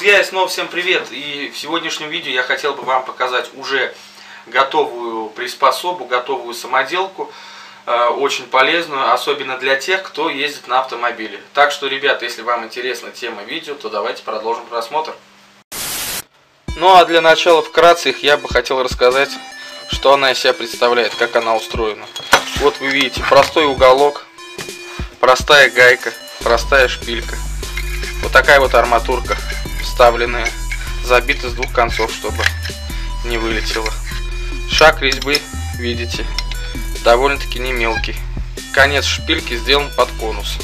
Друзья, и снова всем привет! И в сегодняшнем видео я хотел бы вам показать уже готовую приспособу, готовую самоделку, очень полезную, особенно для тех, кто ездит на автомобиле. Так что, ребята, если вам интересна тема видео, то давайте продолжим просмотр. Ну а для начала вкратце я бы хотел рассказать, что она из себя представляет, как она устроена. Вот вы видите, простой уголок, простая гайка, простая шпилька. Вот такая вот арматурка вставленная, забита с двух концов, чтобы не вылетело. Шаг резьбы, видите, довольно-таки не мелкий. Конец шпильки сделан под конус.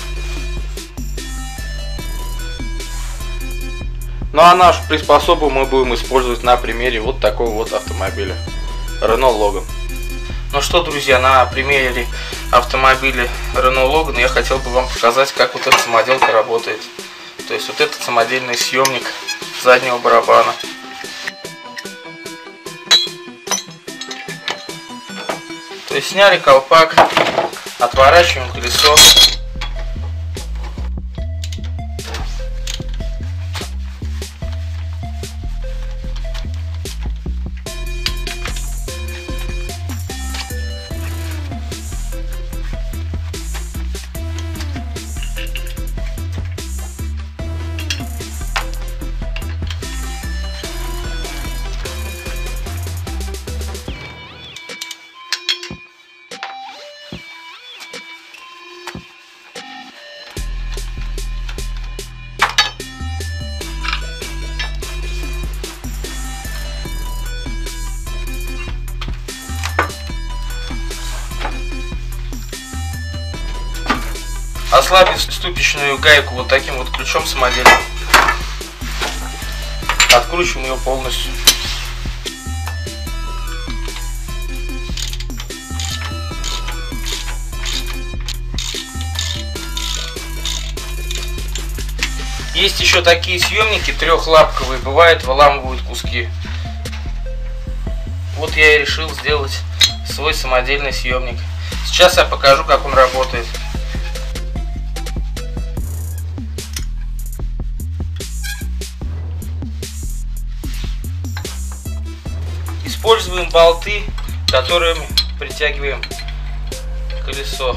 Ну а нашу приспособу мы будем использовать на примере вот такого вот автомобиля Renault Logan. Ну что, друзья, на примере автомобиля Renault Logan я хотел бы вам показать, как вот эта самоделка работает. То есть вот этот самодельный съемник заднего барабана. То есть сняли колпак, отворачиваем колесо. Ослабить ступичную гайку вот таким вот ключом самодельным. Откручиваем ее полностью. Есть еще такие съемники трехлапковые, бывает выламывают куски. Вот я и решил сделать свой самодельный съемник. Сейчас я покажу, как он работает. Используем болты, которыми притягиваем колесо.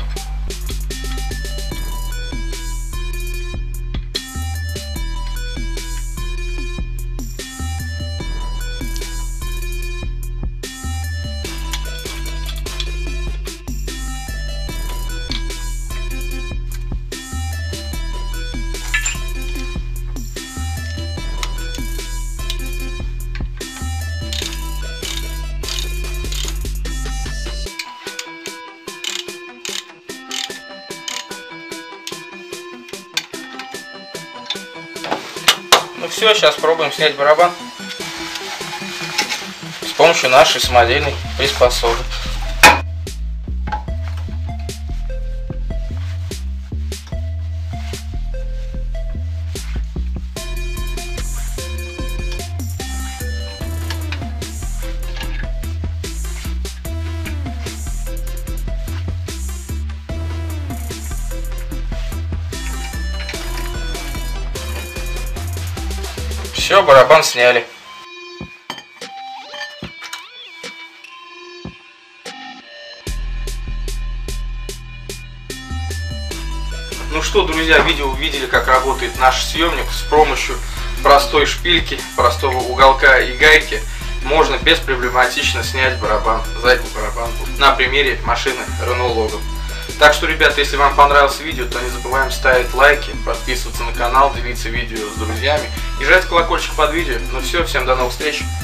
Ну все, сейчас пробуем снять барабан с помощью нашей самодельной приспособы. Все, барабан сняли. Ну что, друзья, видео увидели, как работает наш съемник. С помощью простой шпильки, простого уголка и гайки можно беспроблематично снять барабан, задний барабан на примере машины Renault Logan. Так что, ребята, если вам понравилось видео, то не забываем ставить лайки, подписываться на канал, делиться видео с друзьями и жать колокольчик под видео. Ну все, всем до новых встреч!